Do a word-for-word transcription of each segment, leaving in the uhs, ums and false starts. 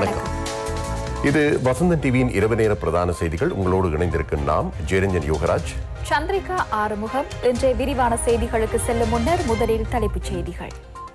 வணக்கம். இது வசந்தன் டிவியின் இரவு நேர பிரதான செய்திகள். உங்களோடு இணைந்திருக்கும் நாம் ஜெயரஞ்சன் யோகராஜ், சந்திரிகா ஆறுமுகம். இன்றைய விரிவான செய்திகளுக்கு செல்லும் முன்னர் முதலில் தலைப்புச் செய்திகள்.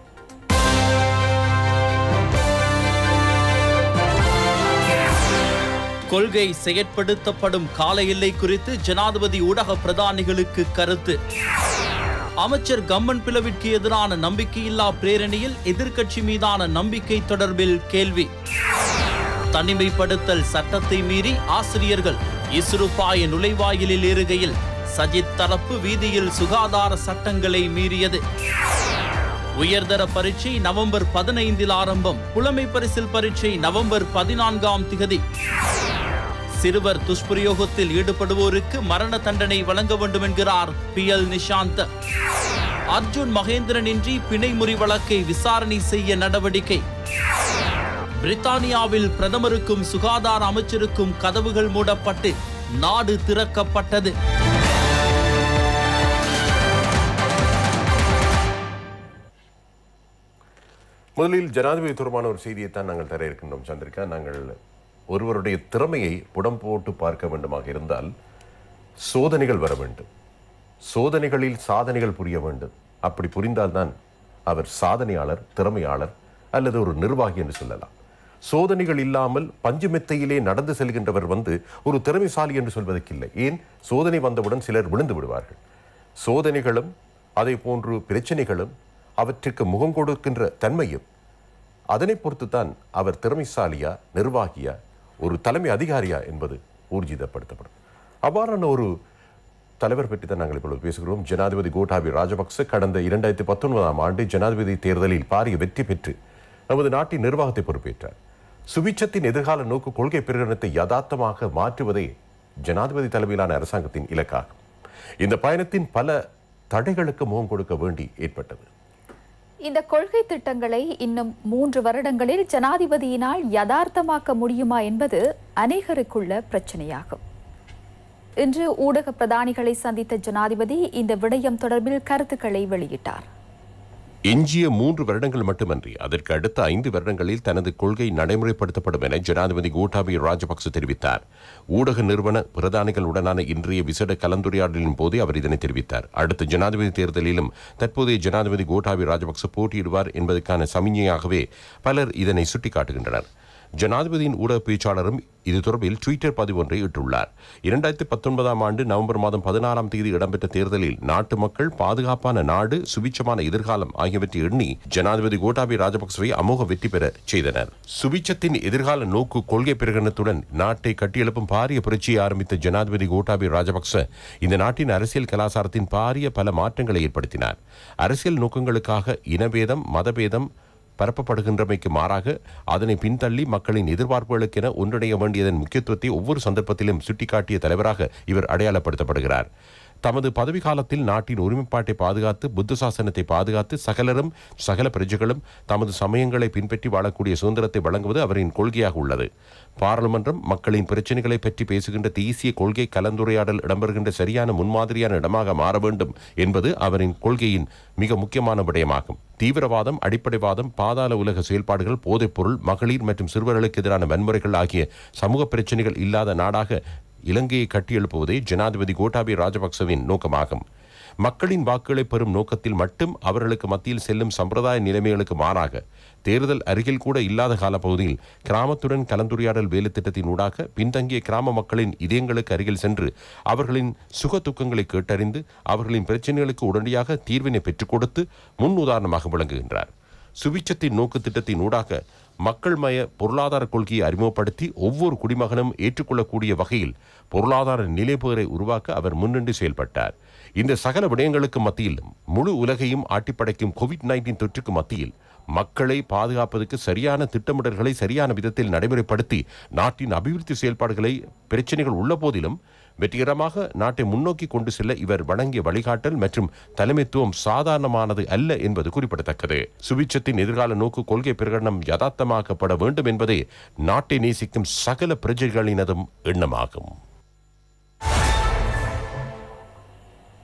கொள்கை செயற்படுத்தப்படும் கால எல்லை குறித்து ஜனாதிபதி ஊடக பிரதானிகளுக்கு கருத்து. அமைச்சர் கம்மன் பிளவிற்கு எதிரான நம்பிக்கையில்லா பிரேரணியில் எதிர்க்கட்சி மீதான நம்பிக்கை தொடர்பில் கேள்வி. தனிமைப்படுத்தல் சட்டத்தை மீறி ஆசிரியர்கள் இசுருப்பாய நுழைவாயிலில் ஏறுகையில் சஜித் தரப்பு வீதியில் சுகாதார சட்டங்களை மீறியது. உயர்தர பரீட்சை நவம்பர் பதினைந்தில் ஆரம்பம். புலமை பரிசில் பரீட்சை நவம்பர் பதினான்காம் திகதி. சிறுவர் துஷ்பிரயோகத்தில் ஈடுபடுவோருக்கு மரண தண்டனை வழங்க வேண்டும் என்கிறார் பி எல் நிஷாந்த். அர்ஜுன் மகேந்திரனின்றி பிணைமுறி வழக்கை விசாரணை செய்ய நடவடிக்கை. பிரித்தானியாவில் பிரதமருக்கும் சுகாதார அமைச்சருக்கும் கதவுகள் மூடப்பட்டு நாடு திறக்கப்பட்டது. முதலில் ஜனாதிபதி தொடர்பான ஒரு செய்தியைத்தான் நாங்கள் தர இருக்கின்றோம். சந்திரிகா, நாங்கள் ஒருவருடைய திறமையை புடம் போட்டு பார்க்க வேண்டுமாக இருந்தால் சோதனைகள் வர வேண்டும், சோதனைகளில் சாதனைகள் புரிய வேண்டும். அப்படி புரிந்தால்தான் அவர் சாதனையாளர், திறமையாளர் அல்லது ஒரு நிர்வாகி என்று சொல்லலாம். சோதனைகள் இல்லாமல் பஞ்சுமெத்தையிலே நடந்து செல்கின்றவர் வந்து ஒரு திறமைசாலி என்று சொல்வதற்கில்லை. ஏன், சோதனை வந்தவுடன் சிலர் விழுந்து விடுவார்கள். சோதனைகளும் அதே போன்று பிரச்சனைகளும் அவற்றுக்கு முகம் கொடுக்கின்ற தன்மையும் அதனை பொறுத்துத்தான் அவர் திறமைசாலியா, நிர்வாகியா, ஒரு தலைமை அதிகாரியா என்பது ஊர்ஜிதப்படுத்தப்படும். அவ்வாறான ஒரு தலைவர் பற்றி தான் நாங்கள் இப்பொழுது பேசுகிறோம். ஜனாதிபதி கோட்டாபய ராஜபக்ச கடந்த இரண்டாயிரத்தி பத்தொன்பதாம் ஆண்டு ஜனாதிபதி தேர்தலில் பாரிய வெற்றி பெற்று நமது நாட்டின் நிர்வாகத்தை பொறுப்பேற்றார். சுபிட்சத்தின் எதிர்கால நோக்கு கொள்கை பிரகடனத்தை யதார்த்தமாக மாற்றுவதே ஜனாதிபதி தலைமையிலான அரசாங்கத்தின் இலக்காகும். இந்த பயணத்தின் பல தடைகளுக்கு முகம் கொடுக்க வேண்டி ஏற்பட்டது. இந்த கொள்கை திட்டங்களை இன்னும் மூன்று வருடங்களில் ஜனாதிபதியினால் யதார்த்தமாக்க முடியுமா என்பது அநேகருக்குள்ள பிரச்சனையாகும். இன்று ஊடக பிரதானிகளை சந்தித்த ஜனாதிபதி இந்த விடயம் தொடர்பில் கருத்துக்களை வெளியிட்டார். எஞ்சிய மூன்று வருடங்கள் மட்டுமன்றி அதற்கு அடுத்த ஐந்து வருடங்களில் தனது கொள்கை நடைமுறைப்படுத்தப்படும் என ஜனாதிபதி கோட்டாபய ராஜபக்ச தெரிவித்தார். ஊடக நிறுவன பிரதானிகளுடனான இன்றைய விசேட கலந்துரையாடலின் போதே அவர் இதனை தெரிவித்தார். அடுத்த ஜனாதிபதி தேர்தலிலும் தற்போதைய ஜனாதிபதி கோட்டாபய ராஜபக்ச போட்டியிடுவார் என்பதற்கான சமிஞையாகவே பலர் இதனை சுட்டிக்காட்டுகின்றனர். ஜனாதிபதியின் ஊடக பேச்சாளரும் இது தொடர்பில் ட்விட்டர் பதிவு ஒன்றை இட்டுள்ளார். இரண்டாயிரத்தி பத்தொன்பதாம் ஆண்டு நவம்பர் மாதம் பதினாறாம் தேதி இடம்பெற்ற தேர்தலில் நாட்டு மக்கள் பாதுகாப்பான நாடு, சுபிட்சமான எதிர்காலம் ஆகியவற்றை எண்ணி ஜனாதிபதி கோட்டாபய ராஜபக்சவை அமோக வெற்றி பெற செய்தனர். சுபிட்சத்தின் எதிர்கால நோக்கு கொள்கை பிரகடனத்துடன் நாட்டை கட்டியெழுப்பும் பாரிய புரட்சியை ஆரம்பித்த ஜனாதிபதி கோட்டாபய ராஜபக்ச இந்த நாட்டின் அரசியல் கலாச்சாரத்தின் பாரிய பல மாற்றங்களை ஏற்படுத்தினார். அரசியல் நோக்கங்களுக்காக இனபேதம், மதபேதம் பரப்பப்படுகின்றமைக்கு மாறாக அதனை பின்தள்ளி மக்களின் எதிர்பார்ப்புகளுக்கென ஒன்றிணைய வேண்டியதன் முக்கியத்துவத்தை ஒவ்வொரு சந்தர்ப்பத்திலும் சுட்டிக்காட்டிய தலைவராக இவர் அடையாளப்படுத்தப்படுகிறார். தமது பதவி காலத்தில் நாட்டின் ஒருமைப்பாட்டை பாதுகாத்து, புத்த சாசனத்தை பாதுகாத்து, சகலரும் சகல பிரஜைகளும் தமது சமயங்களை பின்பற்றி வாழக்கூடிய சுதந்திரத்தை வழங்குவது அவரின் கொள்கையாக உள்ளது. பாராளுமன்றம் மக்களின் பிரச்சனைகளை பற்றி பேசுகின்ற தேசிய கொள்கை கலந்துரையாடல் இடம்பெறுகின்ற சரியான முன்மாதிரியான இடமாக மாற வேண்டும் என்பது அவரின் கொள்கையின் மிக முக்கியமான விடயமாகும். தீவிரவாதம், அடிப்படைவாதம், பாதாள உலக செயல்பாடுகள், போதைப்பொருள், மகளிர் மற்றும் சிறுவர்களுக்கு எதிரான வன்முறைகள் ஆகிய சமூக பிரச்சனைகள் இல்லாத நாடாக இலங்கையை கட்டியெழுப்புவதே ஜனாதிபதி கோட்டாபய ராஜபக்சவின் நோக்கமாகும். மக்களின் வாக்குகளை பெறும் நோக்கத்தில் மட்டும் அவர்களுக்கு மத்தியில் செல்லும் சம்பிரதாய நிலைமைகளுக்கு மாறாக தேர்தல் அருகில் கூட இல்லாத காலப்பகுதியில் கிராமத்துடன் கலந்துரையாடல் வேலை திட்டத்தின் ஊடாக பின்தங்கிய கிராம மக்களின் இதயங்களுக்கு அருகில் சென்று அவர்களின் சுக துக்கங்களை கேட்டறிந்து அவர்களின் பிரச்சனைகளுக்கு உடனடியாக தீர்வினை பெற்றுக் கொடுத்து முன் உதாரணமாக விளங்குகின்றார். சுபிட்சத்தின் நோக்கு திட்டத்தின் ஊடாக மக்கள் மய பொருளாதார கொள்கையை அறிமுகப்படுத்தி ஒவ்வொரு குடிமகனும் ஏற்றுக்கொள்ளக்கூடிய வகையில் பொருளாதார நிலைப்பேரை உருவாக்க அவர் முன்னின்று செயல்பட்டார். இந்த சகல விடயங்களுக்கு மத்தியில் முழு உலகையும் ஆட்டிப்படைக்கும் கோவிட் நைன்டீன் தொற்றுக்கு மத்தியில் மக்களை பாதுகாப்பதற்கு சரியான திட்டமிடல்களை சரியான விதத்தில் நடைமுறைப்படுத்தி நாட்டின் அபிவிருத்தி செயல்பாடுகளை பிரச்சனைகள் உள்ள போதிலும் வெற்றிகரமாக நாட்டை முன்னோக்கி கொண்டு செல்ல இவர் வழங்கிய வழிகாட்டல் மற்றும் தலைமைத்துவம் சாதாரணமானது அல்ல என்பது குறிப்பிடத்தக்கது. சுபிட்சத்தின் எதிர்கால நோக்கு கொள்கை பிரகடனம் யதார்த்தமாக்கப்பட வேண்டும் என்பதே நாட்டை நேசிக்கும் சகல பிரஜைகளினதும் எண்ணமாகும்.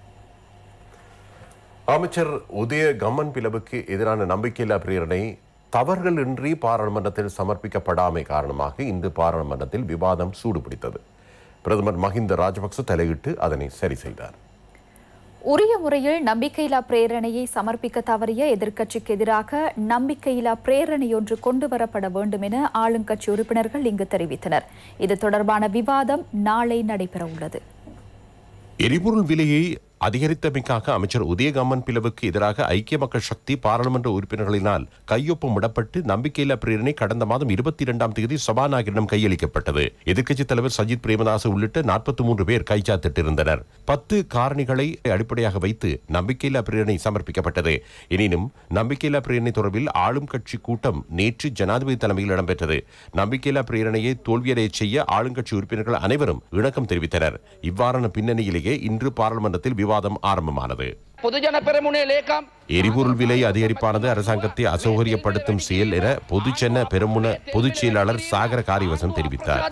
அமைச்சர் உதய கம்மன் பிளவுக்கு எதிரான நம்பிக்கையில்லா பிரேரணை தவறுகள் இன்றி பாராளுமன்றத்தில் சமர்ப்பிக்கப்படாமை காரணமாக இன்று பாராளுமன்றத்தில் விவாதம் சூடுபிடித்தது. பிரதமர் மஹிந்த ராஜபக்ச தலையிட்டு அதனை சரி செய்தார். உரிய முறையில் நம்பிக்கையில்லா பிரேரணையை சமர்ப்பிக்க தவறிய எதிர்க்கட்சிக்கு எதிராக நம்பிக்கையில்லா பிரேரணையொன்று கொண்டுவரப்பட வேண்டும் என ஆளுங்கட்சி உறுப்பினர்கள் இங்கு தெரிவித்தனர். இது தொடர்பான விவாதம் நாளை நடைபெற உள்ளது. எரிபொருள் விலையை அதிகரித்தமைக்காக அமைச்சர் உதயகம்மன் பிளவுக்கு எதிராக ஐக்கிய மக்கள் சக்தி பாராளுமன்ற உறுப்பினர்களினால் கையொப்பமிடப்பட்டு நம்பிக்கையில்லா பிரேரணை கடந்த மாதம் இருபத்தி இரண்டாம் தேதி சபாநாயகரிடம் கையளிக்கப்பட்டது. எதிர்க்கட்சித் தலைவர் சஜித் பிரேமதாச உள்ளிட்ட நாற்பத்தி மூன்று பேர் கைச்சாத்திட்டிருந்தனர். பத்து காரணிகளை அடிப்படையாக வைத்து நம்பிக்கையில்லா பிரேரணை சமர்ப்பிக்கப்பட்டது. எனினும் நம்பிக்கையில்லா பிரேரணை தொடர்பில் ஆளும் கட்சி கூட்டம் நேற்று ஜனாதிபதி தலைமையில் இடம்பெற்றது. நம்பிக்கையில்லா பிரேரணையை தோல்வியடைய செய்ய ஆளுங்கட்சி உறுப்பினர்கள் அனைவரும் இணக்கம் தெரிவித்தனர். இவ்வாறான பின்னணியிலேயே இன்று பாராளுமன்றத்தில் விவாதம் ஆரம்பமானது. எரிபொருள் விலை அதிகரிப்பானது அரசாங்கத்தை அசௌகரியப்படுத்தும் செயல் என பொதுஜன பெரமுன பொதுச் செயலாளர் சாகர காரியவசம் தெரிவித்தார்.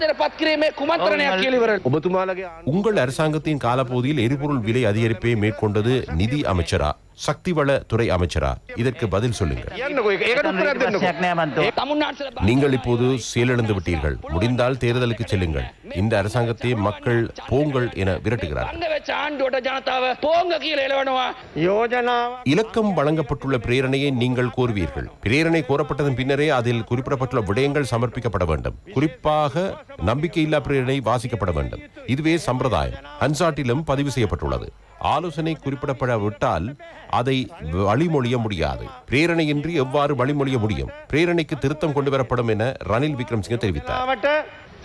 உங்கள் அரசாங்கத்தின் காலப்பகுதியில் எரிபொருள் விலை அதிகரிப்பை மேற்கொண்டது நிதி அமைச்சரா, சக்தி வள துறை அமைச்சரா? இதற்கு பதில் சொல்லுங்கள். நீங்கள் இப்போது செயலிழந்து விட்டீர்கள். முடிந்தால் தேர்தலுக்கு செல்லுங்கள். இந்த அரசாங்கத்தை மக்கள் போங்கள் என விரட்டுகிறார்கள். இலக்கம் வழங்கப்பட்டுள்ள பிரேரணையை நீங்கள் கோருவீர்கள். பிரேரணை கோரப்பட்டதன் பின்னரே அதில் குறிப்பிடப்பட்டுள்ள விடயங்கள் சமர்ப்பிக்கப்பட வேண்டும். குறிப்பாக நம்பிக்கையில்லா பிரேரணை வாசிக்கப்பட வேண்டும். இதுவே சம்பிரதாயம். ஹன்சாட்டிலும் பதிவு செய்யப்பட்டுள்ளது. ஆலோசனை குறிப்பிடப்படவிட்டால் அதை வழிமொழிய முடியாது. பிரேரணையின்றி எவ்வாறு வழிமொழிய முடியும்? பிரேரணைக்கு திருத்தம் கொண்டு வரப்படும் என ரணில் விக்ரமசிங்க தெரிவித்தார்.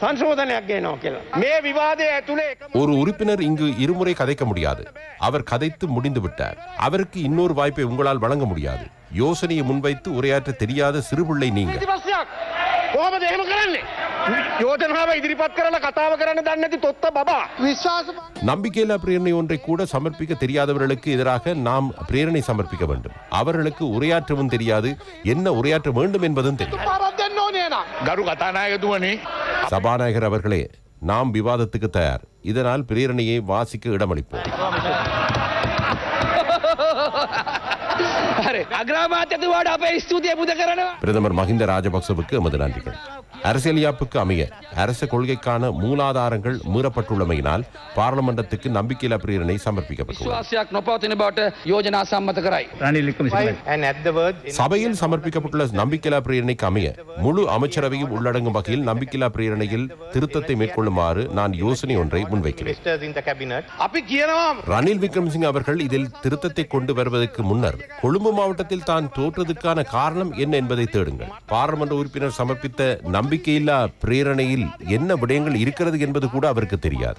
ஒரு உறுப்பினர் இங்கு இருமுறை கதைக்க முடியாது. அவர் கதைத்து முடிந்து விட்டார். அவருக்கு இன்னொரு வாய்ப்பை உங்களால் வழங்க முடியாது. யோசனையை முன்வைத்து உரையாற்ற தெரியாத சிறுபிள்ளை நீங்கள். நம்பிக்கையில்லா பிரேரணை ஒன்றை கூட சமர்ப்பிக்க தெரியாதவர்களுக்கு எதிராக நாம் பிரேரணை சமர்ப்பிக்க வேண்டும். அவர்களுக்கு உரையாற்றவும் தெரியாது, என்ன உரையாற்ற வேண்டும் என்பதும் தெரியும். சபாநாயகர் அவர்களே, நாம் விவாதத்துக்கு தயார். இதனால் பிரேரணையை வாசிக்க இடமளிப்போம். பிரதமர் மஹிந்த ராஜபக்சவுக்கு எமது நன்றிகள். அரசியல் யாப்புக்கு அமைய அரச கொள்கைக்கான மூலாதாரங்கள் மீறப்பட்டுள்ளமையினால் பாராளுமன்றத்துக்கு நம்பிக்கையில்லா பிரேரணை சமர்ப்பிக்கப்பட்டுள்ளது. சபையில் சமர்ப்பிக்கப்பட்டுள்ள நம்பிக்கையில்லா பிரேரணைக்கு அமைய முழு அமைச்சரவையும் உள்ளடங்கும் வகையில் நம்பிக்கையில்லா பிரேரணையில் திருத்தத்தை மேற்கொள்ளுமாறு நான் யோசனை ஒன்றை முன்வைக்கிறேன். ரணில் விக்ரமசிங்க அவர்கள் இதில் திருத்தத்தை கொண்டு வருவதற்கு முன்னர் கொழும்பு மாவட்டத்தில் தான் தோற்றதுக்கான காரணம் என்ன என்பதை தேடுங்கள். பாராளுமன்ற உறுப்பினர் சமர்ப்பித்த நம்பிக்கையில்லா பிரேரணையில் என்ன விடயங்கள் இருக்கிறது என்பது கூட அவருக்கு தெரியாது.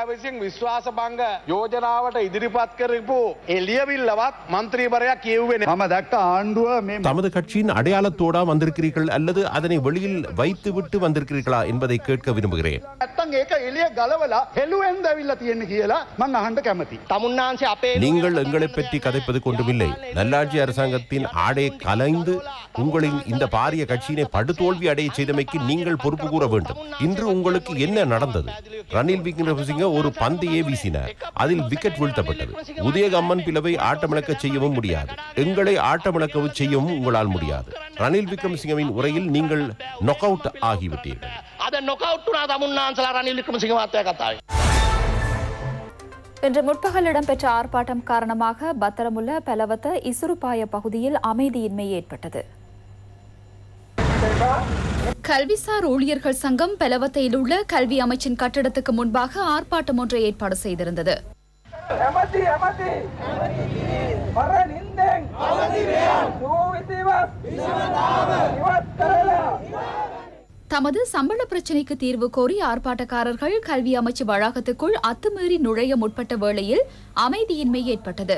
தமது கட்சியின் அடையாளத்தோடா வந்திருக்கிறீர்கள் அல்லது அதனை வெளியில் வைத்து விட்டு வந்திருக்கிறீர்களா என்பதை கேட்க விரும்புகிறேன். நீங்கள் எங்களை பற்றி கதைப்பது கொண்டுமில்லை. நல்லாட்சி அரசாங்கத்தின் ஆடை கலைந்து உங்களின் இந்த பாரிய கட்சியினை படுதோல்வி அடைய செய்தமைக்கு நீங்கள் பொறுப்பு கூற வேண்டும். இன்று உங்களுக்கு என்ன நடந்தது? ரணில் விக்ரமசிங்க ஒரு பந்தையே வீசினார். அதில் விக்கெட் வீழ்த்தப்பட்டது. உதயகம்மன் பிளவை ஆட்டமிழக்க செய்யவும் முடியாது. எங்களை ஆட்டமிழக்கவும் செய்யவும் உங்களால் முடியாது. ரணில் விக்ரமசிங்கவின் உரையில் நீங்கள் நாக் அவுட் ஆகிவிட்டீர்கள். இன்று முற்பகல் இடம்பெற்ற ஆர்ப்பாட்டம் காரணமாக பத்தரமுல்ல பெலவத்த இசுருப்பாய பகுதியில் அமைதியின்மை ஏற்பட்டது. கல்விசார் ஊழியர்கள் சங்கம் பெலவத்தையில் உள்ள கல்வி அமைச்சின் கட்டிடத்துக்கு முன்பாக ஆர்ப்பாட்டம் ஒன்றை ஏற்பாடு செய்திருந்தது. தமது சம்பள பிரச்சினைக்கு தீர்வு கோரி ஆர்ப்பாட்டக்காரர்கள் கல்வி அமைச்சு வளாகத்துக்குள் அத்துமீறி நுழைய முற்பட்ட வேளையில் அமைதியின்மை ஏற்பட்டது.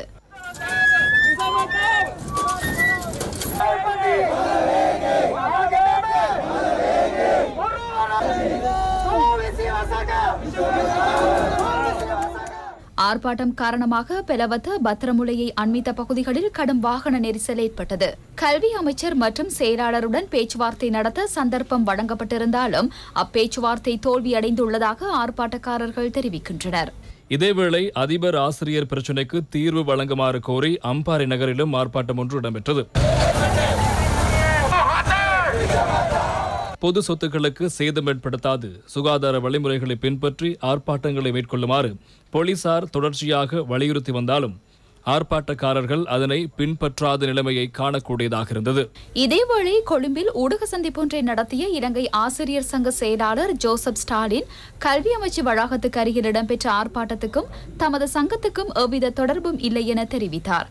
ஆர்ப்பாட்டம் காரணமாக பெலவத்த பத்திரமுலையை அண்மித்த பகுதிகளில் கடும் வாகன நெரிசல் ஏற்பட்டது. கல்வி அமைச்சர் மற்றும் செயலாளருடன் பேச்சுவார்த்தை நடத்த சந்தர்ப்பம் வழங்கப்பட்டிருந்தாலும் அப்பேச்சுவார்த்தை தோல்வியடைந்துள்ளதாக ஆர்ப்பாட்டக்காரர்கள் தெரிவிக்கின்றனர். இதேவேளை அதிபர் ஆசிரியர் பிரச்சினைக்கு தீர்வு வழங்குமாறு கோரி அம்பாறை நகரிலும் ஆர்ப்பாட்டம் ஒன்று இடம்பெற்றது. பொது சொத்துக்களுக்கு சேதம் ஏற்படுத்தாது சுகாதார வழிமுறைகளை பின்பற்றி ஆர்ப்பாட்டங்களை மேற்கொள்ளுமாறு போலீசார் தொடர்ச்சியாக வலியுறுத்தி வந்தாலும் ஆர்ப்பாட்டக்காரர்கள் அதனை பின்பற்றாத நிலைமையை காணக்கூடியதாக இருந்தது. இதேவேளை கொழும்பில் ஊடக சந்திப்பொன்றை நடத்திய இலங்கை ஆசிரியர் சங்க செயலாளர் ஜோசப் ஸ்டாலின் கல்வி அமைச்சு வளாகத்துக்கு அருகில் இடம்பெற்ற ஆர்ப்பாட்டத்துக்கும் தமது சங்கத்துக்கும் எவ்வித தொடர்பும் இல்லை என தெரிவித்தார்.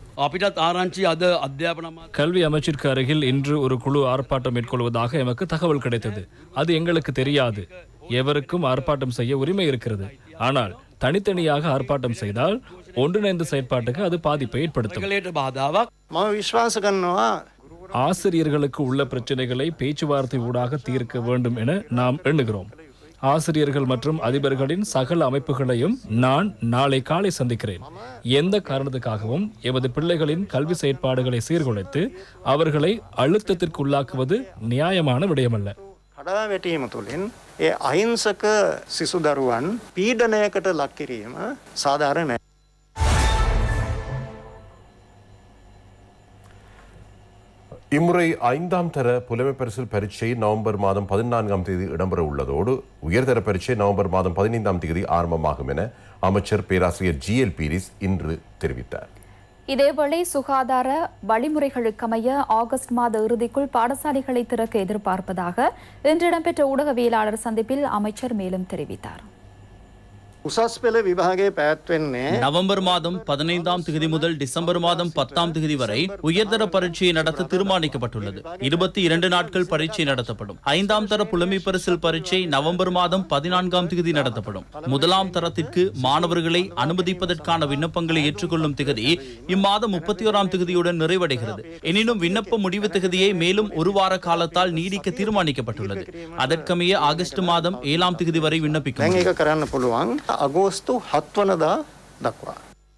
கல்வி அமைச்சிற்கு அருகில் இன்று ஒரு குழு ஆர்ப்பாட்டம் மேற்கொள்வதாக எமக்கு தகவல் கிடைத்தது. அது எங்களுக்கு தெரியாது. எவருக்கும் ஆர்ப்பாட்டம் செய்ய உரிமை இருக்கிறது. ஆனால் தனித்தனியாக ஆர்ப்பாட்டம் செய்தால் ஒன்றிணைந்த செயற்பாட்டுக்கு அது பாதிப்பை ஏற்படுத்தும். ஆசிரியர்களுக்கு உள்ள பிரச்சனைகளை பேச்சுவார்த்தை ஊடாக தீர்க்க வேண்டும் என நாம் எண்ணுகிறோம். ஆசிரியர்கள் மற்றும் அதிபர்களின் சகல அமைப்புகளையும் நான் நாளை காலை சந்திக்கிறேன். எந்த காரணத்துக்காகவும் எமது பிள்ளைகளின் கல்வி செயற்பாடுகளை சீர்குலைத்து அவர்களை அழுத்தத்திற்கு உள்ளாக்குவது நியாயமான விடயமல்ல. කඩා වැටීම තුළින් ඒ අහිංසක සිසු දරුවන් පීඩනයකට ලක් කිරීම සාධාරණ නැහැ. இம்முறை ஐந்தாம் தர புலமை பரிசில் பரீட்சை நவம்பர் மாதம் பதினான்காம் தேதி இடம்பெற உள்ளதோடு உயர்தர பரீட்சை நவம்பர் மாதம் பதினைந்தாம் தேதி ஆரம்பமாகும் என அமைச்சர் பேராசிரியர் ஜி எல் பீரிஸ் இன்று தெரிவித்தார். இதேவேளை சுகாதார வழிமுறைகளுக்கமைய ஆகஸ்ட் மாத இறுதிக்குள் பாடசாலைகளை திறக்க எதிர்பார்ப்பதாக இன்று இடம்பெற்ற ஊடகவியலாளர் சந்திப்பில் அமைச்சர் மேலும் தெரிவித்தார். උසස් පෙළ විභාගයේ පැවැත්වෙන්නේ நவம்பர் மாதம் பதினைந்தாம் தேதி முதல் டிசம்பர் மாதம் பத்தாம் தேதி வரை உயர்தர பரீட்சையை நடத்த தீர்மானிக்கப்பட்டுள்ளது. இருபத்தி இரண்டு நாட்கள் பரீட்சை நடத்தப்படும். ஐந்தாம் தர புலமை பரிசில் பரீட்சை நவம்பர் மாதம் பதினான்காம் தேதி நடத்தப்படும். முதலாம் தரத்திற்கு மாணவர்களை அனுமதிப்பதற்கான விண்ணப்பங்களை ஏற்றுக்கொள்ளும் திகதி இம்மாதம் முப்பத்தி ஓராம் தேதியுடன் நிறைவடைகிறது. எனினும் விண்ணப்ப முடிவு திகதியை மேலும் ஒரு வார காலத்தால் நீடிக்க தீர்மானிக்கப்பட்டுள்ளது. அதற்கமைய ஆகஸ்ட் மாதம் ஏழாம் தேதி வரை விண்ணப்பிக்க අගෝස්තු හත් වනදා දක්වා.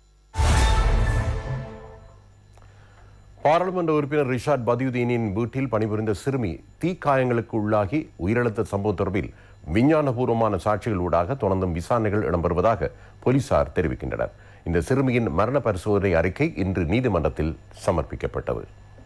பாராளுமன்ற உறுப்பினர் ரிஷாட் பதியுதீனின் வீட்டில் பணிபுரிந்த சிறுமி தீக்காயங்களுக்கு உள்ளாகி உயிரிழந்த சம்பவம் தொடர்பில் விஞ்ஞானபூர்வமான சாட்சிகள் ஊடாக தொடர்ந்தும் விசாரணைகள் இடம்பெறுவதாக போலீசார் தெரிவிக்கின்றனர். இந்த சிறுமியின் மரண பரிசோதனை அறிக்கை இன்று நீதிமன்றத்தில் சமர்ப்பிக்கப்பட்டது.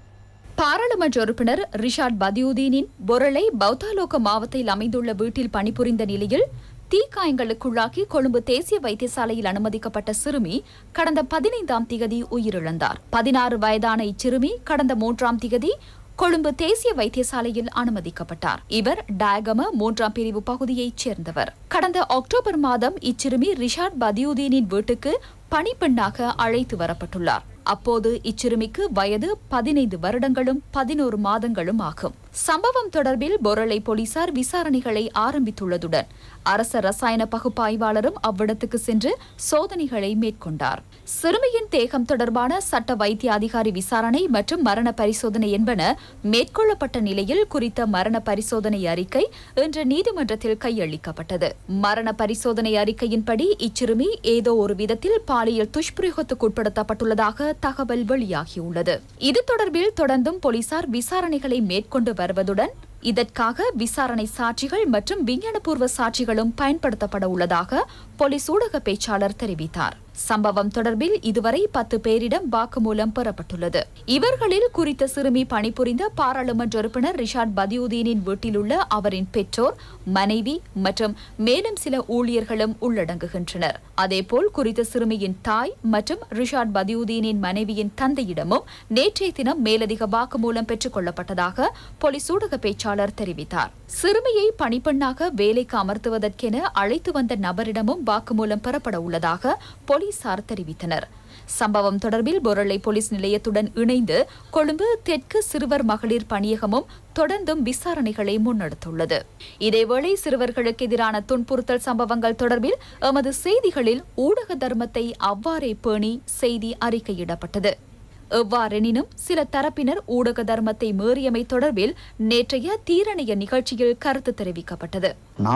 பாராளுமன்ற உறுப்பினர் ரிஷாட் பதியுதீனின் பொரளை பௌத்தாலோக மாவட்டத்தில் அமைந்துள்ள வீட்டில் பணிபுரிந்த நிலையில் தீக்காயங்களுக்குள்ளாகி கொழும்பு தேசிய வைத்தியசாலையில் அனுமதிக்கப்பட்ட சிறுமி கடந்த பதினைந்தாம் திகதி உயிரிழந்தார். பதினாறு வயதான இச்சிறுமி கடந்த மூன்றாம் திகதி கொழும்பு தேசிய வைத்தியசாலையில் அனுமதிக்கப்பட்டார். இவர் டயகம மூன்றாம் பிரிவு பகுதியைச் சேர்ந்தவர். கடந்த அக்டோபர் மாதம் இச்சிறுமி ரிஷாட் பதியுதீனின் வீட்டுக்கு பணிப்பெண்ணாக அழைத்து வரப்பட்டுள்ளார். அப்போது இச்சிறுமிக்கு வயது பதினைந்து வருடங்களும் பதினோரு மாதங்களும் ஆகும். சம்பவம் தொடர்பில் பொரளை போலீசார் விசாரணைகளை ஆரம்பித்துள்ளதுடன் அரச ரசாயன பகுப்பாய்வாளரும் அவ்விடத்துக்கு சென்று சோதனைகளை மேற்கொண்டார். சிறுமியின் தேகம் தொடர்பான சட்ட வைத்திய அதிகாரி விசாரணை மற்றும் மரண பரிசோதனை என்பன மேற்கொள்ளப்பட்ட நிலையில் குறித்த மரண பரிசோதனை அறிக்கை இன்று நீதிமன்றத்தில் கையளிக்கப்பட்டது. மரண பரிசோதனை அறிக்கையின்படி இச்சிறுமி ஏதோ ஒரு விதத்தில் பாலியல் துஷ்பிரயோகத்துக்கு உட்படுத்தப்பட்டுள்ளதாக தகவல் வெளியாகியுள்ளது. இது தொடர்பில் தொடர்ந்தும் போலீசார் விசாரணைகளை மேற்கொண்டு வருவதுடன் இதற்காக விசாரணை சாட்சிகள் மற்றும் விஞ்ஞானபூர்வ சாட்சிகளும் பயன்படுத்தப்பட உள்ளதாக போலீஸ் ஊடக பேச்சாளர் தெரிவித்தார். சம்பவம் தொடர்பில் இதுவரை பத்து பேரிடம் வாக்குமூலம் பெறப்பட்டுள்ளது. இவர்களில் குறித்த சிறுமி பணிபுரிந்த பாராளுமன்ற உறுப்பினர் ரிஷாட் பதியுதீனின் வீட்டிலுள்ள அவரின் பெற்றோர், மனைவி மற்றும் மேலும் சில ஊழியர்களும் உள்ளடங்குகின்றனர். அதேபோல் குறித்த சிறுமியின் தாய் மற்றும் ரிஷாட் பதியுதீனின் மனைவியின் தந்தையிடமும் நேற்றைய தினம் மேலதிக வாக்குமூலம் பெற்றுக் கொள்ளப்பட்டதாக போலீஸ் ஊடக பேச்சாளர் தெரிவித்தார். சிறுமியை பணிப்பெண்ணாக வேலைக்கு அமர்த்துவதற்கென அழைத்து வந்த நபரிடமும் வாக்குமூலம் பெறப்பட உள்ளதாக போலீசார் தெரிவித்தனர். சம்பவம் தொடர்பில் பொரளை போலீஸ் நிலையத்துடன் இணைந்து கொழும்பு தெற்கு சிறுவர் மகளிர் பணியகமும் தொடர்ந்தும் விசாரணைகளை முன்னெடுத்துள்ளது. இதேவேளை சிறுவர்களுக்கு எதிரான துன்புறுத்தல் சம்பவங்கள் தொடர்பில் எமது செய்திகளில் ஊடக தர்மத்தை அவ்வாறே பேணி செய்தி அறிக்கையிடப்பட்டது. எவ்வாறெனினும் சில தரப்பினர் ஊடக தர்மத்தை மீறியமை தொடர்பில் நேற்றைய தீரணைய நிகழ்ச்சியில் கருத்து தெரிவிக்கப்பட்டது.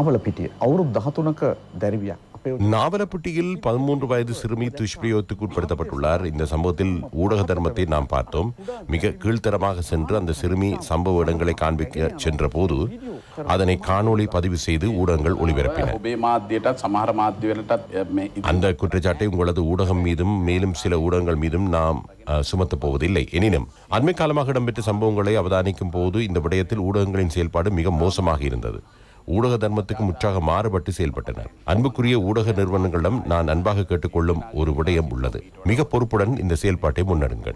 நாவலப்பட்டியில் பதிமூன்று வயது சிறுமி துஷ்பிரயோகத்துக்கு உட்படுத்தப்பட்டுள்ளார். இந்த சம்பவத்தில் ஊடக தர்மத்தை நாம் பார்த்தோம். மிக கீழ்த்தரமாக சென்று அந்த சிறுமி சம்பவ இடங்களை காண்பிக்க சென்ற போது அதனை காணொளி பதிவு செய்து ஊடகங்கள் ஒளிபரப்பின. அந்த குற்றச்சாட்டை உங்களது ஊடகம் மீதும் மேலும் சில ஊடகங்கள் மீதும் நாம் சுமத்தப் போவதில்லை. எனினும் அண்மை காலமாக இடம்பெற்ற சம்பவங்களை அவதானிக்கும் போது இந்த விடயத்தில் ஊடகங்களின் செயல்பாடு மிக மோசமாக இருந்தது. ஊடக தர்மத்துக்கு முற்றாக மாறுபட்டு செயல்பட்டனர். அன்புக்குரிய ஊடக நிறுவனங்களிடம் நான் அன்பாக கேட்டுக்கொள்ளும் ஒரு விடயம் உள்ளது. மிக பொறுப்புடன் இந்த செயல்பாட்டை முன்னெடுங்கள்.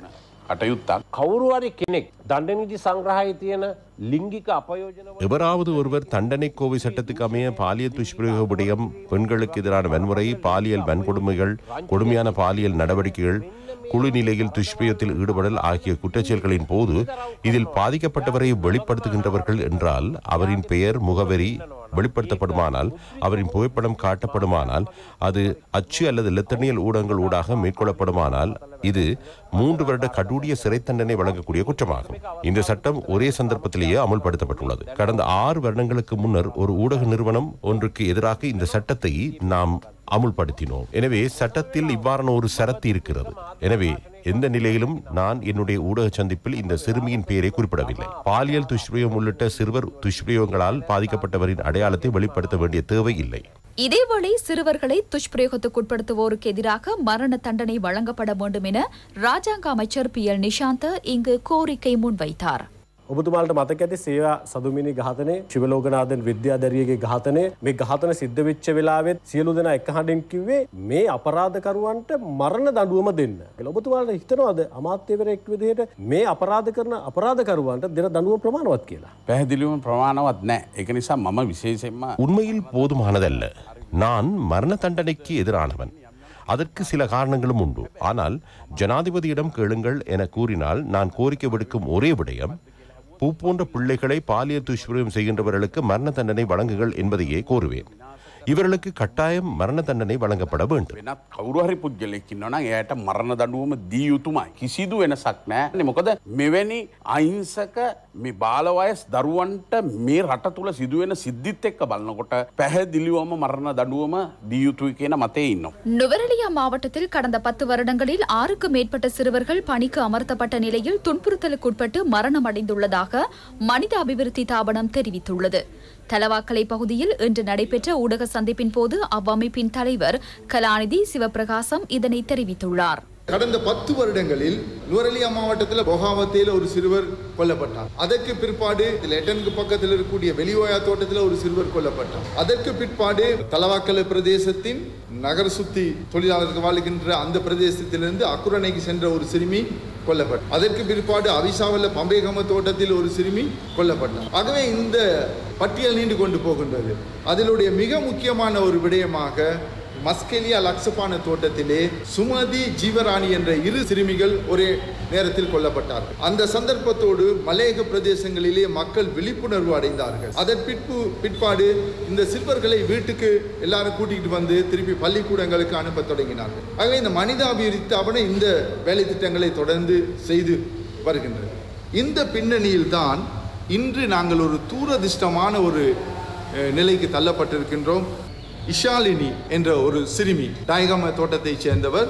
எவராவது ஒருவர் தண்டனை கோவை சட்டத்துக்கு அமைய பாலியல் துஷ்பிரயோக விடயம், பெண்களுக்கு எதிரான வன்முறை, பாலியல் வன்கொடுமைகள், கொடுமையான பாலியல் நடவடிக்கைகள், குழு நிலையில் துஷ்பிரயோகத்தில் ஈடுபடல் ஆகிய குற்றச்செயல்களின் போது இதில் பாதிக்கப்பட்டவரை வெளிப்படுத்துகின்றவர்கள் என்றால் அவரின் பெயர், முகவரி வெளிப்படுத்தப்படுமானால், அவரின் புகைப்படம் காட்டப்படுமானால், அது அச்சு அல்லது லெத்தனியல் ஊடகங்கள் ஊடாக மேற்கொள்ளப்படுமானால் இது மூன்று வருட கடூடிய சிறை தண்டனை வழங்கக்கூடிய குற்றமாகும். இந்த சட்டம் ஒரே சந்தர்ப்பத்திலேயே அமுல்படுத்தப்பட்டுள்ளது. கடந்த ஆறு வருடங்களுக்கு முன்னர் ஒரு ஊடக நிறுவனம் ஒன்றுக்கு எதிராக இந்த சட்டத்தை நாம் அமுல்படுத்தினோம். எனவே சட்டத்தில் இவ்வாறான ஒரு சரத்து இருக்கிறது. எனவே எந்த நிலையிலும் நான் என்னுடைய ஊடக சந்திப்பில் இந்த சிறுமியின் பெயரை குறிப்பிடவில்லை. பாலியல் துஷ்பிரயோகம் உள்ளிட்ட சிறுவர் துஷ்பிரயோகங்களால் பாதிக்கப்பட்டவரின் அடையாளத்தை வெளிப்படுத்த வேண்டிய தேவை இல்லை. இதேவேளை சிறுவர்களை துஷ்பிரயோகத்துக்குட்படுத்துவோருக்கு எதிராக மரண தண்டனை வழங்கப்பட வேண்டும் என ராஜாங்க அமைச்சர் பி எல் நிஷாந்த் இங்கு கோரிக்கை முன்வைத்தார். ඔබතුමාලට මතක ඇති සේවා සදුමිනි ඝාතනය, ශිවලෝකනාഥන් විද්‍යාධරියගේ ඝාතනය, මේ ඝාතන සිද්ධ වෙච්ච වෙලාවෙත් සියලු දෙනා එක හඬින් කිව්වේ මේ අපරාධකරුවන්ට මරණ දඬුවම දෙන්න. කියලා ඔබතුමාලට හිතනවද අමාත්‍යවරයෙක් විදිහට මේ අපරාධ කරන අපරාධකරුවන්ට දෙන දඬුවම ප්‍රමාණවත් කියලා? පැහැදිලිවම ප්‍රමාණවත් නැහැ. ඒක නිසා මම විශේෂයෙන්ම உண்மையில் போதுமானதல்ல. நான் மரண தண்டனைக்கு எதிரானவன். அதற்கு சில காரணங்களும் உண்டு. ஆனால் ஜனாதிபதியிடம் கேளுங்கள் என கூறினால் நான் கோரிக்கை விடுக்கும் ஒரே விடயம், பூ போன்ற பிள்ளைகளை பாலியல் துஷ்பிரயோகம் செய்கின்றவர்களுக்கு மரண தண்டனை வழங்குங்கள் என்பதையே கோருவேன். இவர்களுக்கு கட்டாயம் மரண தண்டனை வழங்கப்பட வேண்டும். වෙනත් කවුරු හරි පුද්ගලයෙක් ඉන්නවා නම් එයාට මරණ දඬුවම දී යුතුමයි. කිසිදු වෙනසක් නැහැ. මොකද මෙවැනි අහිංසක මේ බාල වයස් දරුවන්ට මේ රට තුල සිදුවෙන සිද්ධිත් එක්ක බලනකොට පැහැදිලිවම මරණ දඬුවම දී යුතුයි කියන මතේ ඉන්නවා. நுவரெலியா மாவட்டத்தில் கடந்த பத்து வருடங்களில் ஆறுக்கும் மேற்பட்ட சிறுவர்கள் பணிக்கு அமர்த்தப்பட்ட நிலையில் துன்புறுத்தலுக்குட்பட்டு மரணம் அடைந்துள்ளதாக மனித அபிவிருத்தி தாபனம் தெரிவித்துள்ளது. தலவாக்கலை பகுதியில் இன்று நடைபெற்ற ஊடக சந்திப்பின் போது அவ்வமைப்பின் தலைவர் கலாநிதி சிவபிரகாசம் இதனை தெரிவித்துள்ளார். கடந்த பத்து வருடங்களில் நுவரெலியா மாவட்டத்தில் பொகாவத்தையில் ஒரு சிறுவர் கொல்லப்பட்டார். அதற்கு பிற்பாடு லெட்டனுக்கு பக்கத்தில் இருக்கக்கூடிய வெளியோயா தோட்டத்தில் ஒரு சிறுவர் கொல்லப்பட்டார். அதற்கு பிற்பாடு தலவாக்கலை பிரதேசத்தின் நகர சுத்தி தொழிலாளர்கள் வாழ்கின்ற அந்த பிரதேசத்திலிருந்து அக்குரணைக்கு சென்ற ஒரு சிறுமி கொல்லப்பட்டார். அதற்கு பிற்பாடு அவிசாவல்ல பம்பேகம தோட்டத்தில் ஒரு சிறுமி கொல்லப்பட்டார். ஆகவே இந்த பட்டியல் நீண்டு கொண்டு போகின்றது. அதிலுடைய மிக முக்கியமான ஒரு விடயமாக மஸ்கெலியா லக்ஸபான தோட்டத்திலே சுமதி ஜீவராணி என்ற இரு சிறுமிகள் ஒரே நேரத்தில் கொல்லப்பட்டார்கள். அந்த சந்தர்ப்பத்தோடு மலையக பிரதேசங்களிலே மக்கள் விழிப்புணர்வு அடைந்தார்கள். அதன் பிற்பு பிற்பாடு இந்த சிறுவர்களை வீட்டுக்கு எல்லாரும் கூட்டிகிட்டு வந்து திருப்பி பள்ளிக்கூடங்களுக்கு அனுப்ப தொடங்கினார்கள். ஆகவே இந்த மனித அபிவிருத்தி தாபனம் இந்த வேலை திட்டங்களை தொடர்ந்து செய்து வருகின்றது. இந்த பின்னணியில் தான் இன்று நாங்கள் ஒரு தூரதிர்ஷ்டமான ஒரு நிலைக்கு தள்ளப்பட்டிருக்கின்றோம். இஷாலினி என்ற ஒரு சிறுமி டாய்காம தோட்டத்தைச் சேர்ந்தவர்.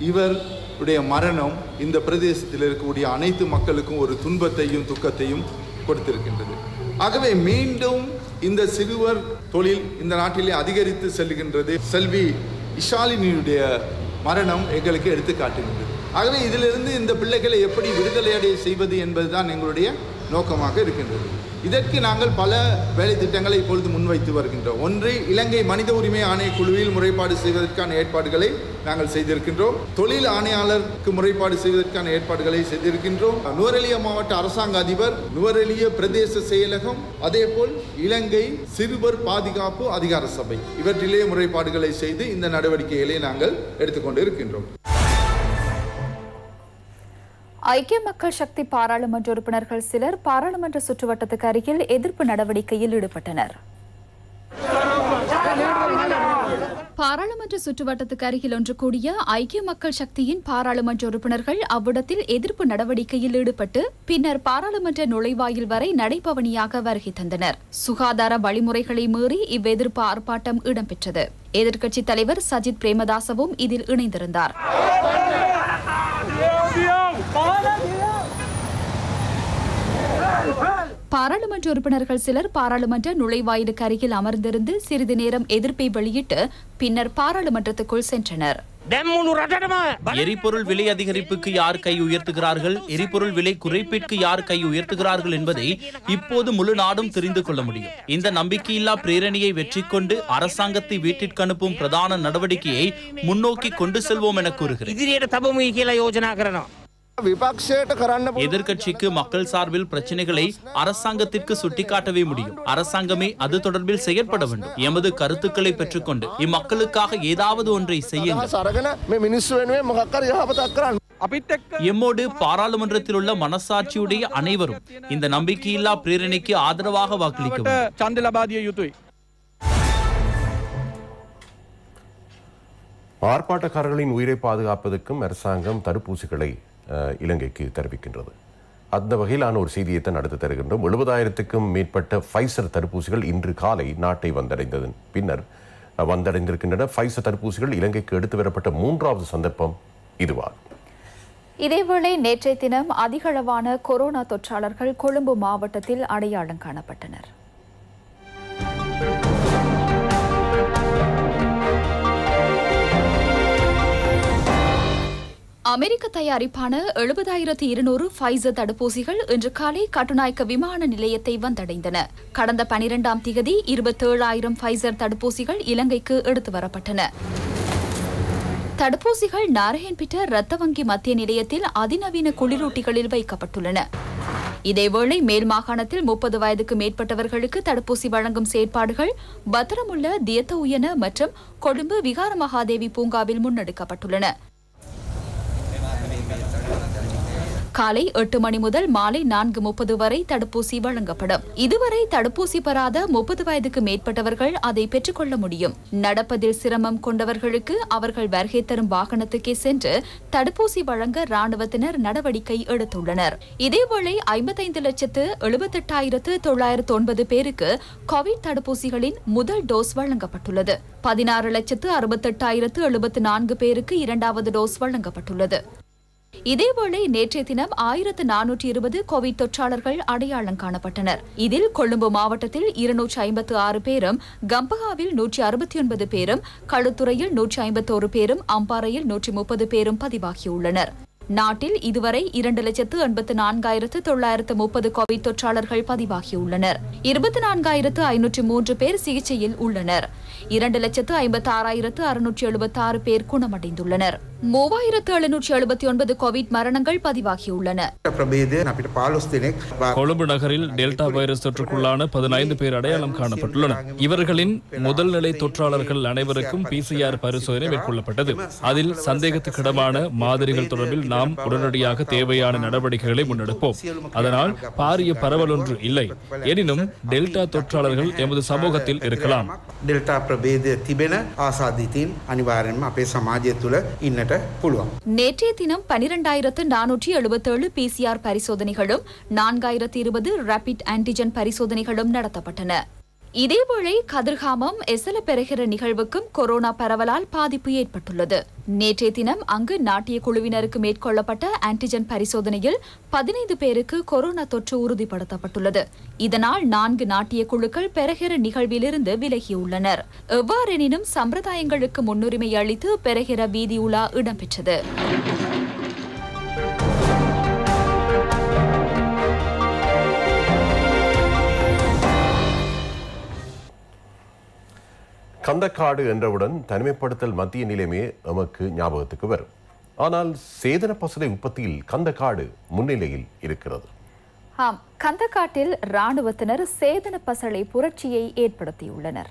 இவருடைய மரணம் இந்த பிரதேசத்தில் இருக்கக்கூடிய அனைத்து மக்களுக்கும் ஒரு துன்பத்தையும் துக்கத்தையும் கொடுத்திருக்கின்றது. ஆகவே மீண்டும் இந்த சிறுவர் தொழில் இந்த நாட்டிலே அதிகரித்து செல்கின்றது. செல்வி இஷாலினியுடைய மரணம் எங்களுக்கு எடுத்து காட்டுகின்றது. ஆகவே இதிலிருந்து இந்த பிள்ளைகளை எப்படி விடுதலையடைய செய்வது என்பதுதான் எங்களுடைய நோக்கமாக இருக்கின்றது. இதற்கு நாங்கள் பல வேலை திட்டங்களை இப்பொழுது முன்வைத்து வருகின்றோம். ஒன்று, இலங்கை மனித உரிமை ஆணைய குழுவில் முறைப்பாடு செய்வதற்கான ஏற்பாடுகளை நாங்கள் செய்திருக்கின்றோம். தொழில் ஆணையாளருக்கு முறைப்பாடு செய்வதற்கான ஏற்பாடுகளை செய்திருக்கின்றோம். நுவரெலியா மாவட்ட அரசாங்க அதிபர், நுவரெலியா பிரதேச செயலகம், அதேபோல் இலங்கை சிறுவர் பாதுகாப்பு அதிகார சபை, இவற்றிலே முறைப்பாடுகளை செய்து இந்த நடவடிக்கைகளை நாங்கள் எடுத்துக்கொண்டு இருக்கின்றோம். ஐக்கிய மக்கள் சக்தி பாராளுமன்ற உறுப்பினர்கள் சிலர் பாராளுமன்ற சுற்றுவட்டத்துக்கு அருகில் எதிர்ப்பு நடவடிக்கையில் ஈடுபட்டனர். பாராளுமன்ற சுற்றுவட்டத்துக்கு அருகில் ஒன்று கூடிய ஐக்கிய மக்கள் சக்தியின் பாராளுமன்ற உறுப்பினர்கள் அவ்விடத்தில் எதிர்ப்பு நடவடிக்கையில் ஈடுபட்டு பின்னர் பாராளுமன்ற நுழைவாயில் வரை நடைபவனியாக வருகை தந்தனர். சுகாதார வழிமுறைகளை மீறி இவ்வெதிர்ப்பு ஆர்ப்பாட்டம் இடம்பெற்றது. எதிர்க்கட்சித் தலைவர் சஜித் பிரேமதாசவும் இதில் இணைந்திருந்தார். பாராளுமன்ற உறுப்பினர்கள் சிலர் பாராளுமன்ற நுழைவாயிலுக்கு அருகில் அமர்ந்திருந்து சிறிது நேரம் எதிர்ப்பை வெளியிட்டு பின்னர் பாராளுமன்றத்துக்குள் சென்றனர். எரிபொருள் விலை அதிகரிப்புக்கு யார் கை உயர்த்துகிறார்கள், எரிபொருள் விலை குறைப்பிற்கு யார் கை உயர்த்துகிறார்கள் என்பதை இப்போது முழு நாடும் தெரிந்து கொள்ள முடியும். இந்த நம்பிக்கையில்லா பிரேரணியை வெற்றி கொண்டு அரசாங்கத்தை வீட்டிற்கு அனுப்பும் பிரதான நடவடிக்கையை முன்னோக்கி கொண்டு செல்வோம் என கூறுகிறேன். எதிர்க்கட்சிக்கு மக்கள் சார்பில் பிரச்சனைகளை அரசாங்கத்திற்கு சுட்டிக்காட்டவே முடியும். அரசாங்கமே அது தொடர்பில் செயற்பட வேண்டும். எமது கருத்துக்களை பெற்றுக்கொண்டு இம்மக்களுக்காக ஏதாவது ஒன்றை செய்யுங்கள். எம்மோடு பாராளுமன்றத்தில் உள்ள மனசாட்சியுடைய அனைவரும் இந்த நம்பிக்கையில்லா பிரேரணைக்கு ஆதரவாக வாக்களிக்க. ஆர்ப்பாட்டக்காரர்களின் உயிரை பாதுகாப்பதற்கும் அரசாங்கம் தடுப்பூசிகளை இலங்கைக்கு தெரிவிக்கின்றது. அந்த வகையிலான ஒரு செய்தியை தான் அடுத்து தருகின்றோம். எழுபதாயிரத்துக்கும் மேற்பட்ட ஃபைசர் தடுப்பூசிகள் இன்று காலை நாட்டை வந்தடைந்ததன் பின்னர் வந்தடைந்திருக்கின்றன. ஃபைசர் தடுப்பூசிகள் இலங்கைக்கு எடுத்து வரப்பட்ட மூன்றாவது சந்தர்ப்பம் இதுவாகும். இதேவேளை நேற்றைய தினம் அதிகளவான கொரோனா தொற்றாளர்கள் கொழும்பு மாவட்டத்தில் அடையாளம் காணப்பட்டனர். அமெரிக்க தயாரிப்பான எழுபதாயிரத்தி இருநூறு ஃபைசர் தடுப்பூசிகள் இன்று காலை கட்டுநாயக்க விமான நிலையத்தை வந்தடைந்தன. கடந்த பனிரெண்டாம் திகதி இருபத்தேழாயிரம் ஃபைசர் தடுப்பூசிகள் இலங்கைக்கு எடுத்து வரப்பட்டன. தடுப்பூசிகள் நாராயண்பிட்ட இரத்த வங்கி மத்திய நிலையத்தில் அதிநவீன குளிரூட்டிகளில் வைக்கப்பட்டுள்ளன. இதேவேளை மேல் மாகாணத்தில் முப்பது வயதுக்கு மேற்பட்டவர்களுக்கு தடுப்பூசி வழங்கும் செயற்பாடுகள் பத்திரமுள்ள தியத்த உயன மற்றும் கொழும்பு விகார மகாதேவி பூங்காவில் முன்னெடுக்கப்பட்டுள்ளன. காலை எட்டு மணி முதல் மாலை நான்கு முப்பது வரை தடுப்பூசி வழங்கப்படும். இதுவரை தடுப்பூசி பெறாத முப்பது வயதுக்கு மேற்பட்டவர்கள் அதை பெற்றுக் கொள்ள முடியும். நடப்பதில் சிரமம் கொண்டவர்களுக்கு அவர்கள் வருகை தரும் வாகனத்துக்கே சென்று தடுப்பூசி வழங்க ராணுவத்தினர் நடவடிக்கை எடுத்துள்ளனர். இதேவேளை ஐம்பத்தைந்து லட்சத்து எழுபத்தெட்டாயிரத்து தொள்ளாயிரத்து ஒன்பது பேருக்கு கோவிட் தடுப்பூசிகளின் முதல் டோஸ் வழங்கப்பட்டுள்ளது. பதினாறு லட்சத்து அறுபத்தெட்டாயிரத்து எழுபத்து நான்கு பேருக்கு இரண்டாவது டோஸ் வழங்கப்பட்டுள்ளது. இதேவேளை நேற்றைய தினம் ஆயிரத்து நானூற்றி இருபது கோவிட் தொற்றாளர்கள் அடையாளம் காணப்பட்டனர். இதில் கொழும்பு மாவட்டத்தில் இருநூற்றி ஐம்பத்து ஆறு பேரும், கம்பகாவில் நூற்றி அறுபத்தி ஒன்பது பேரும், களுத்துறையில் நூற்றி ஐம்பத்தோரு பேரும், அம்பாறையில் நூற்றி முப்பது பேரும் பதிவாகியுள்ளனர். நாட்டில் இதுவரை இரண்டு லட்சத்து எண்பத்து நான்காயிரத்து தொள்ளாயிரத்து முப்பது கோவிட் தொற்றாளர்கள் பதிவாகியுள்ளனர். இருபத்தி நான்காயிரத்து ஐநூற்றி மூன்று பேர் சிகிச்சையில் உள்ளனர். இரண்டு லட்சத்து ஐம்பத்தி ஆறாயிரத்து அறுநூற்றி எழுபத்தி ஆறு பேர் குணமடைந்துள்ளனர். மூவாயிரத்து எழுநூற்றி எழுபத்தி ஒன்பது கோவிட் மரணங்கள் பதிவாகியுள்ளன. கொழும்பு நகரில் டெல்டா வைரஸ் தொற்றுக்குள்ளான பதினைந்து பேர் அடையாளம் காணப்பட்டுள்ளனர். இவர்களின் முதல் நிலை தொற்றாளர்கள் அனைவருக்கும் பிசிஆர் பரிசோதனை மேற்கொள்ளப்பட்டது. அதில் சந்தேகத்துக்கிடமான மாதிரிகள் தொடர்பில் நாம் உடனடியாக தேவையான நடவடிக்கைகளை முன்னெடுப்போம். அதனால் பாரிய பரவல் ஒன்று இல்லை. எனினும் டெல்டா தொற்றாளர்கள் எமது சமூகத்தில் இருக்கலாம். நேற்றைய தினம் பனிரெண்டாயிரத்து நானூற்றி எழுபத்தேழு பிசிஆர் பரிசோதனைகளும் நான்காயிரத்து இருபது ரேபிட் ஆன்டிஜன் பரிசோதனைகளும் நடத்தப்பட்டன. இதேவேளை கதிர்காமம் எசல பெறுகிற நிகழ்வுக்கும் கொரோனா பரவலால் பாதிப்பு ஏற்பட்டுள்ளது. நேற்றைய தினம் அங்கு நாட்டிய குழுவினருக்கு மேற்கொள்ளப்பட்ட ஆன்டிஜன் பரிசோதனையில் பதினைந்து பேருக்கு கொரோனா தொற்று உறுதிப்படுத்தப்பட்டுள்ளது. இதனால் நான்கு நாட்டிய குழுக்கள் பெறுகிற நிகழ்விலிருந்து விலகியுள்ளனர். எவ்வாறெனினும் சம்பிரதாயங்களுக்கு முன்னுரிமை அளித்து பெறுகிற வீதி உலா இடம்பெற்றது. கந்தக்காடு என்றவுடன் தனிமைப்படுத்தல் மத்திய நிலையமே நமக்கு ஞாபகத்துக்கு வரும். ஆனால் சேதன பசலை உற்பத்தியில் கந்தக்காடு முன்னிலையில் இருக்கிறது. ஆம், கந்தக்காட்டில் ராணுவத்தினர் சேதன பசலை புரட்சியை ஏற்படுத்தியுள்ளனர்.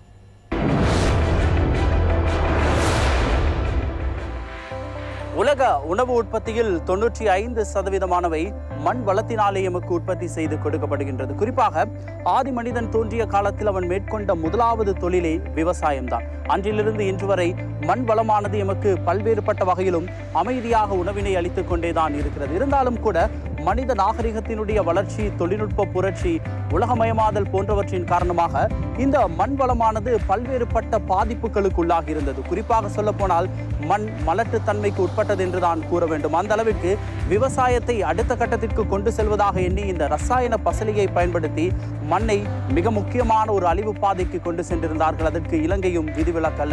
உலக உணவு உற்பத்தியில் தொன்னூற்றி ஐந்து சதவீதமானவை மண் வளத்தினாலே எமக்கு உற்பத்தி செய்து கொடுக்கப்படுகின்றது. குறிப்பாக ஆதி மனிதன் தோன்றிய காலத்தில் அவன் மேற்கொண்ட முதலாவது தொழிலே விவசாயம்தான். அன்றிலிருந்து இன்று வரை மண் வளமானது எமக்கு பல்வேறுபட்ட வகையிலும் அமைதியாக உணவினை அளித்துக் கொண்டேதான் இருக்கிறது. இருந்தாலும் கூட மனித நாகரிகத்தினுடைய வளர்ச்சி, தொழில்நுட்ப புரட்சி, உலகமயமாதல் போன்றவற்றின் காரணமாக இந்த மண் வளமானது பல்வேறுபட்ட பாதிப்புகளுக்கு உள்ளாகி இருந்தது. குறிப்பாக சொல்ல போனால் மண் மலட்டுத்தன்மைக்கு உட்பட்டது என்றுதான் கூற வேண்டும். அந்த அளவிற்கு விவசாயத்தை அடுத்த கட்டத்திற்கு கொண்டு செல்வதாக எண்ணி இந்த ரசாயன பசலியை பயன்படுத்தி மண்ணை மிக முக்கியமான ஒரு அழிவு பாதைக்கு கொண்டு சென்றிருந்தார்கள். அதற்கு இலங்கையும் விதிவிலக்கல்ல.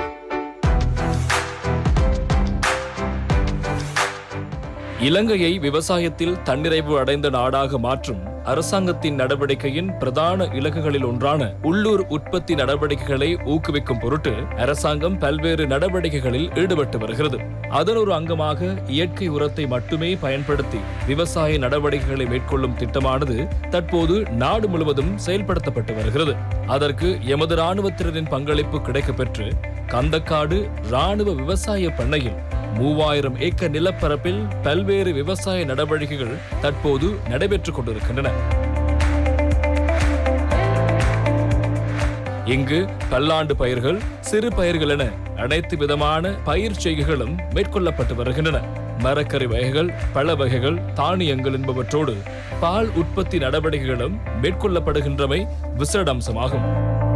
இலங்கையை விவசாயத்தில் தன்னிறைவு அடைந்த நாடாக மாற்றும் அரசாங்கத்தின் நடவடிக்கையின் பிரதான இலக்குகளில் ஒன்றான உள்ளூர் உற்பத்தி நடவடிக்கைகளை ஊக்குவிக்கும் பொருட்டு அரசாங்கம் பல்வேறு நடவடிக்கைகளில் ஈடுபட்டு வருகிறது. அதன் ஒரு அங்கமாக இயற்கை உரத்தை மட்டுமே பயன்படுத்தி விவசாய நடவடிக்கைகளை மேற்கொள்ளும் திட்டமானது தற்போது நாடு முழுவதும் செயல்படுத்தப்பட்டு வருகிறது. அதற்கு எமது இராணுவத்தினரின் பங்களிப்பு கிடைக்கப்பெற்று கந்தக்காடு இராணுவ விவசாய பண்ணையில் மூவாயிரம் ஏக்கர் நிலப்பரப்பில் பல்வேறு விவசாய நடவடிக்கைகள் தற்போது நடைபெற்றுக் கொண்டிருக்கின்றன. இங்கு பல்லாண்டு பயிர்கள், சிறு பயிர்கள் என அனைத்து விதமான பயிர் செய்கைகளும் மேற்கொள்ளப்பட்டு வருகின்றன. மரக்கறி வகைகள், பழ வகைகள், தானியங்கள் என்பவற்றோடு பால் உற்பத்தி நடவடிக்கைகளும் மேற்கொள்ளப்படுகின்றமை விசேட அம்சமாகும்.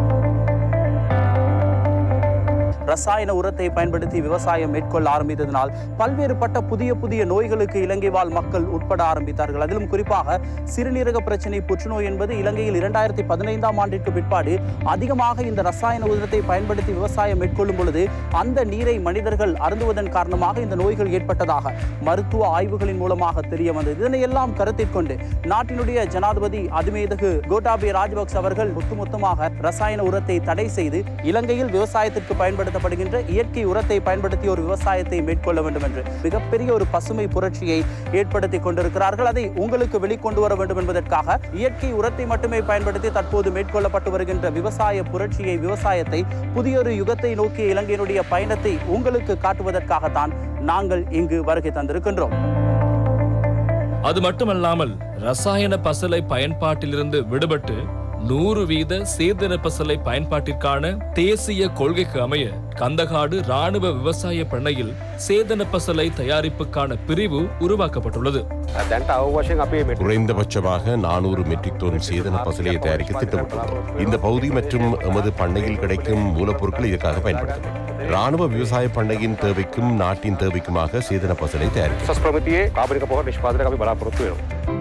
ரசாயன உரத்தை பயன்படுத்தி விவசாயம் மேற்கொள்ள ஆரம்பித்ததனால் பல்வேறுபட்ட புதிய புதிய நோய்களுக்கு இலங்கை வாழ் மக்கள் உட்பட ஆரம்பித்தார்கள். அதிலும் குறிப்பாக சிறுநீரக பிரச்சனை, புற்றுநோய் என்பது இலங்கையில் இரண்டாயிரத்தி பதினைந்தாம் ஆண்டிற்கு பிற்பாடு அதிகமாக இந்த ரசாயன உரத்தை பயன்படுத்தி விவசாயம் மேற்கொள்ளும் பொழுது அந்த நீரை மனிதர்கள் அருந்துவதன் காரணமாக இந்த நோய்கள் ஏற்பட்டதாக மருத்துவ ஆய்வுகளின் மூலமாக தெரிய வந்தது. இதனையெல்லாம் கருத்தில் கொண்டு நாட்டினுடைய ஜனாதிபதி அதிமேதகு கோட்டாபய ராஜபக்ச அவர்கள் ஒட்டுமொத்தமாக ரசாயன உரத்தை தடை செய்து இலங்கையில் விவசாயத்திற்கு பயன்படுத்த இயற்கை உரத்தை பயன்படுத்தி ஒரு விவசாயத்தை மேற்கொள்ள வேண்டும் என்று மிகப்பெரிய ஒரு பசுமை புரட்சியை ஏற்படுத்தி கொண்டிருக்கிறார்கள். அதை உங்களுக்கு வெளிக்கொண்டு வர வேண்டும் என்பதற்காக இயற்கை உரத்தை மட்டுமே பயன்படுத்தி தற்போது மேற்கொள்ளப்பட்டு வருகின்ற விவசாய புரட்சியை, விவசாயத்தை, புதியொரு யுகத்தை நோக்கிய இலங்கையினுடைய பயணத்தை உங்களுக்கு காட்டுவதற்காகத்தான் நாங்கள் இங்கு வருகை தந்திருக்கின்றோம். அது மட்டுமல்லாமல் ரசாயன பசலை பயன்பாட்டிலிருந்து விடுபட்டு நூறு வீத சேதன பசலை பயன்பாட்டிற்கான தேசிய கொள்கைக்கு அமைய கந்தகாடு இராணுவ விவசாய பண்ணையில் சேதன பசலை தயாரிப்புக்கான பிரிவு உருவாக்கப்பட்டுள்ளது. குறைந்தபட்சமாக நானூறு மெட்ரிக் டன் சேதன பசலையை தயாரிக்க திட்டமிட்டுள்ளோம். இந்த பகுதி மற்றும் எமது பண்ணையில் கிடைக்கும் மூலப்பொருட்கள் இதற்காக பயன்படுத்தப்படும். இராணுவ விவசாய பண்ணையின் தேவைக்கும் நாட்டின் தேவைக்குமாக சேதன பசலை தயாரிக்கும்.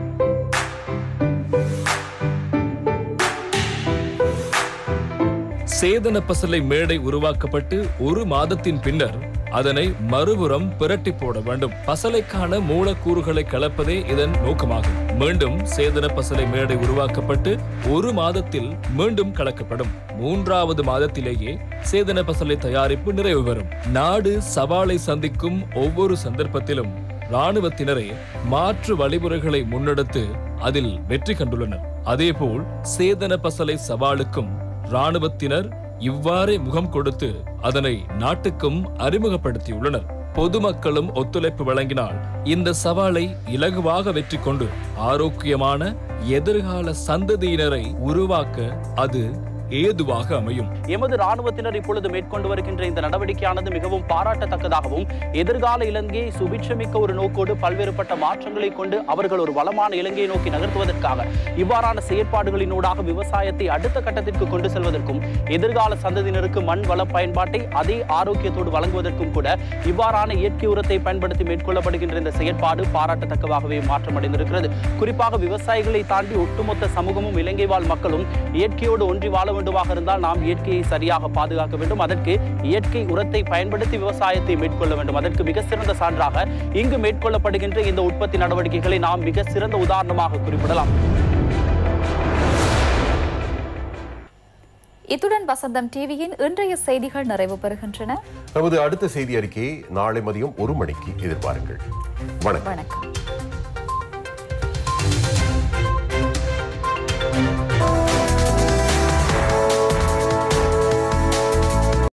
சேதன பசலை மேடை உருவாக்கப்பட்டு ஒரு மாதத்தின் பின்னர் அதனை மறுபுறம் பிரட்டி போட வேண்டும். பசலைக்கான மூலக்கூறுகளை கலப்பதே இதன் நோக்கமாகும். மீண்டும் சேதன பசலை மேடை உருவாக்கப்பட்டு ஒரு மாதத்தில் மீண்டும் கலக்கப்படும். மூன்றாவது மாதத்திலேயே சேதன பசலை தயாரிப்பு நிறைவு பெறும். நாடு சவாலை சந்திக்கும் ஒவ்வொரு சந்தர்ப்பத்திலும் இராணுவத்தினரே மாற்று வழிமுறைகளை முன்னெடுத்து அதில் வெற்றி கண்டுள்ளனர். அதேபோல் சேதன பசலை சவாலுக்கும் இராணுவத்தினர் இவ்வாறே முகம் கொடுத்து அதனை நாட்டுக்கும் அறிமுகப்படுத்தியுள்ளனர். பொதுமக்களும் ஒத்துழைப்பு வழங்கினால் இந்த சவாலை இலகுவாக வெற்றி கொண்டு ஆரோக்கியமான எதிர்கால சந்ததியினரை உருவாக்க அது ஏதுவாக அமையும். எமது ராணுவத்தினர் இப்பொழுது மேற்கொண்டு வருகின்ற இந்த நடவடிக்கையானது மிகவும் பாராட்டத்தக்கதாகவும் எதிர்கால இலங்கையை சுபிட்சமிக்க ஒரு நோக்கோடு பல்வேறுபட்ட மாற்றங்களை கொண்டு அவர்கள் ஒரு வளமான இலங்கையை நோக்கி நகர்த்துவதற்காக இவ்வாறான செயற்பாடுகளினூடாக விவசாயத்தை அடுத்த கட்டத்திற்கு கொண்டு செல்வதற்கும் எதிர்கால சந்ததியினருக்கு மண் வள பயன்பாட்டை அதே ஆரோக்கியத்தோடு வழங்குவதற்கும் கூட இவ்வாறான இயற்கை உரத்தை பயன்படுத்தி மேற்கொள்ளப்படுகின்ற இந்த செயற்பாடு பாராட்டத்தக்கவாகவே மாற்றமடைந்திருக்கிறது. குறிப்பாக விவசாயிகளை தாண்டி ஒட்டுமொத்த சமூகமும் இலங்கை வாழ் மக்களும் இயற்கையோடு ஒன்றி வாழ வேண்டுமாக இருந்தால் நாம் இயற்கையை சரியாக பாதுகாக்க வேண்டும். அதற்கு இயற்கை உரத்தை பயன்படுத்தி விவசாயத்தை மேற்கொள்ள வேண்டும். அதற்கு மிக சிறந்த சான்றாக இங்கு மேற்கொள்ளப்படுகின்ற இந்த உற்பத்தி நடவடிக்கைகளை நாம் மிக சிறந்த உதாரணமாக குறிப்பிடலாம். இத்துடன் வசந்தம் டிவியின் இன்றைய செய்திகள் நிறைவு பெறுகின்றன. நமது அடுத்த செய்தி அறிக்கையை நாளை மதியம் ஒரு மணிக்கு எதிர்பாருங்கள். வணக்கம்.